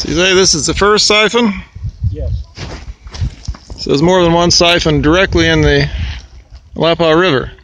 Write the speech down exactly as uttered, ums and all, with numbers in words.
So you say this is the first siphon? Yes. So there's more than one siphon directly in the Alapaha River.